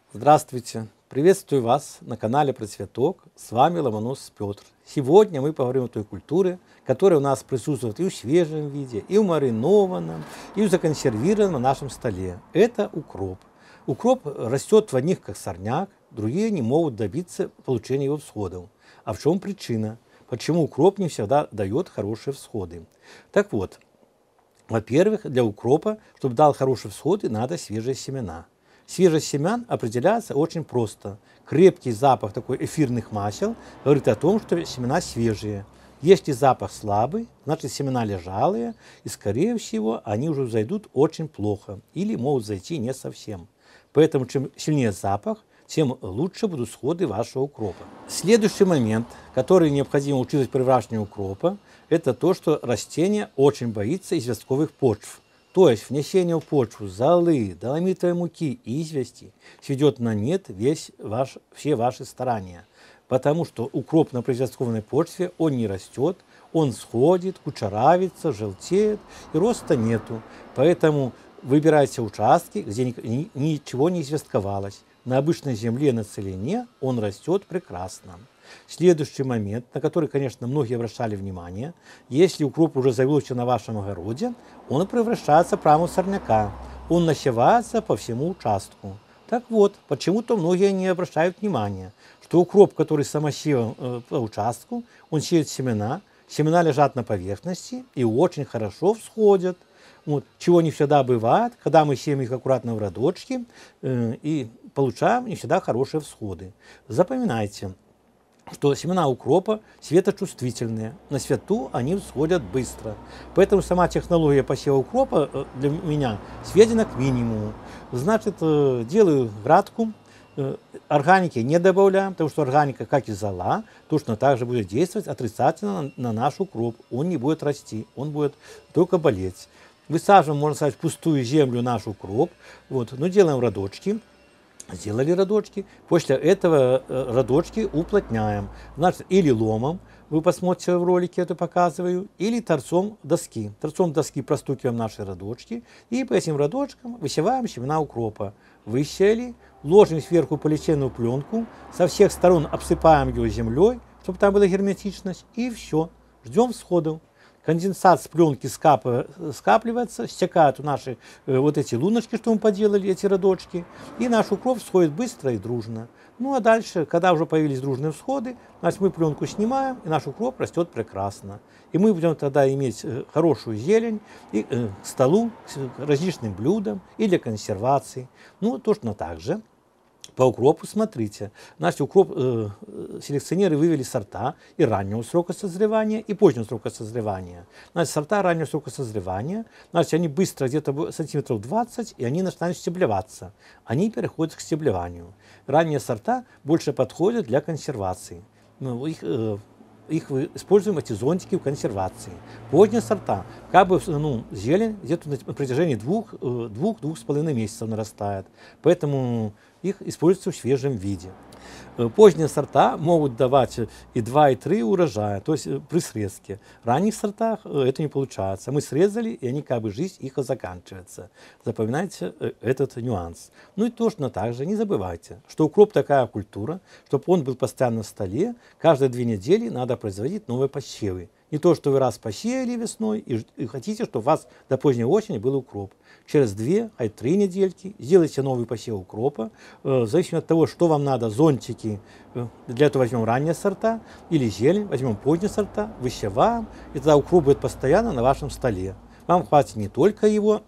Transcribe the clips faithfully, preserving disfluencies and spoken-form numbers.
Здравствуйте! Приветствую вас на канале Про Цветок. С вами Ломонос Петр. Сегодня мы поговорим о той культуре, которая у нас присутствует и в свежем виде, и в маринованном, и в законсервированном на нашем столе. Это укроп. Укроп растет в одних как сорняк, другие не могут добиться получения его всходов. А в чем причина? Почему укроп не всегда дает хорошие всходы? Так вот, во-первых, для укропа, чтобы дал хорошие всходы, надо свежие семена. Свежесть семян определяется очень просто. Крепкий запах такой эфирных масел говорит о том, что семена свежие. Если запах слабый, значит семена лежалые, и скорее всего они уже зайдут очень плохо или могут зайти не совсем. Поэтому чем сильнее запах, тем лучше будут всходы вашего укропа. Следующий момент, который необходимо учитывать при выращивании укропа, это то, что растение очень боится известковых почв. То есть внесение в почву золы, доломитовой муки и извести сведет на нет весь ваш, все ваши старания. Потому что укроп на производственной почве, он не растет, он сходит, кучеравится, желтеет, и роста нету. Поэтому выбирайте участки, где ни, ничего не известковалось. На обычной земле, на целине он растет прекрасно. Следующий момент, на который, конечно, многие обращали внимание, если укроп уже завелся на вашем огороде, он превращается прямо в сорняка, он насевается по всему участку. Так вот, почему-то многие не обращают внимания, что укроп, который самосеян э, по участку, он сеет семена, семена лежат на поверхности и очень хорошо всходят. Вот, чего не всегда бывает, когда мы сеем их аккуратно в рядочки э, и получаем не всегда хорошие всходы. Запоминайте, что семена укропа светочувствительные, на свету они всходят быстро. Поэтому сама технология посева укропа для меня сведена к минимуму. Значит, делаю градку, органики не добавляем, потому что органика, как и зола, точно так же будет действовать отрицательно на наш укроп. Он не будет расти, он будет только болеть. Высаживаем, можно сказать, в пустую землю наш укроп, вот, но делаем родочки. Сделали родочки, после этого родочки уплотняем. Значит, или ломом, вы посмотрите в ролике, это показываю, или торцом доски. Торцом доски простукиваем наши родочки и по этим родочкам высеваем семена укропа. Высели, ложим сверху полиэтиленовую пленку, со всех сторон обсыпаем его землей, чтобы там была герметичность, и все, ждем всходов. Конденсат с пленки скапливается, стекают наши э, вот эти луночки, что мы поделали, эти родочки, и наш укроп всходит быстро и дружно. Ну а дальше, когда уже появились дружные всходы, значит, мы пленку снимаем, и наш укроп растет прекрасно. И мы будем тогда иметь э, хорошую зелень и, э, к столу, к различным блюдам и для консервации. Ну, точно так же. По укропу смотрите, значит, укроп э, селекционеры вывели сорта и раннего срока созревания, и позднего срока созревания. Значит, сорта раннего срока созревания, значит, они быстро, где-то сантиметров двадцать, и они начинают стеблеваться. Они переходят к стеблеванию. Ранние сорта больше подходят для консервации. Ну, их, э, их используем, эти зонтики, в консервации. Поздние сорта, как бы, ну, зелень где-то на протяжении двух-двух с половиной месяцев нарастает. Поэтому их используются в свежем виде. Поздние сорта могут давать и два, и три урожая, то есть при срезке. В ранних сортах это не получается. Мы срезали, и они как бы жизнь их заканчивается. Запоминайте этот нюанс. Ну и точно так же не забывайте, что укроп такая культура, чтобы он был постоянно в столе, каждые две недели надо производить новые посевы. Не то, что вы раз посеяли весной и, и хотите, чтобы у вас до поздней осени был укроп. Через две, а три недельки сделайте новый посев укропа. Э, в зависимости от того, что вам надо, зонтики, э, для этого возьмем ранние сорта, или зелень, возьмем поздние сорта, высеваем, и тогда укроп будет постоянно на вашем столе. Вам хватит не только его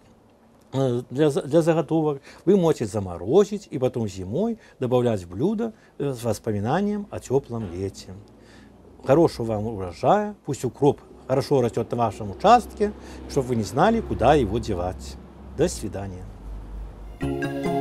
э, для, для заготовок, вы можете заморозить и потом зимой добавлять в блюдо э, с воспоминанием о теплом лете. Хорошего вам урожая, пусть укроп хорошо растет на вашем участке, чтобы вы не знали, куда его девать. До свидания.